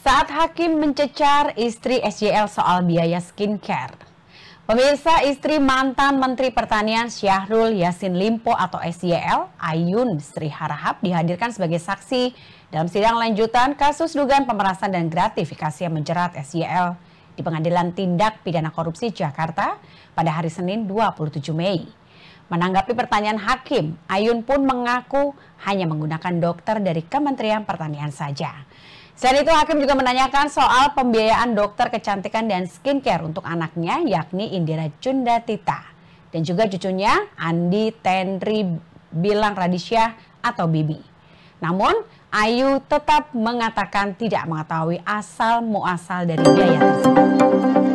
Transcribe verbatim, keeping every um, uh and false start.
Saat hakim mencecar istri S Y L soal biaya skincare. Pemirsa, istri mantan Menteri Pertanian Syahrul Yassin Limpo atau S Y L, Ayun Sri Harahap, dihadirkan sebagai saksi dalam sidang lanjutan kasus dugaan pemerasan dan gratifikasi yang menjerat S Y L di Pengadilan Tindak Pidana Korupsi Jakarta pada hari Senin dua puluh tujuh Mei. Menanggapi pertanyaan hakim, Ayun pun mengaku hanya menggunakan dokter dari Kementerian Pertanian saja. Selain itu, hakim juga menanyakan soal pembiayaan dokter kecantikan dan skincare untuk anaknya, yakni Indira Cundatita, dan juga cucunya Andi Tenri Bilang Radisyah atau Bibi. Namun, Ayu tetap mengatakan tidak mengetahui asal muasal dari biaya tersebut.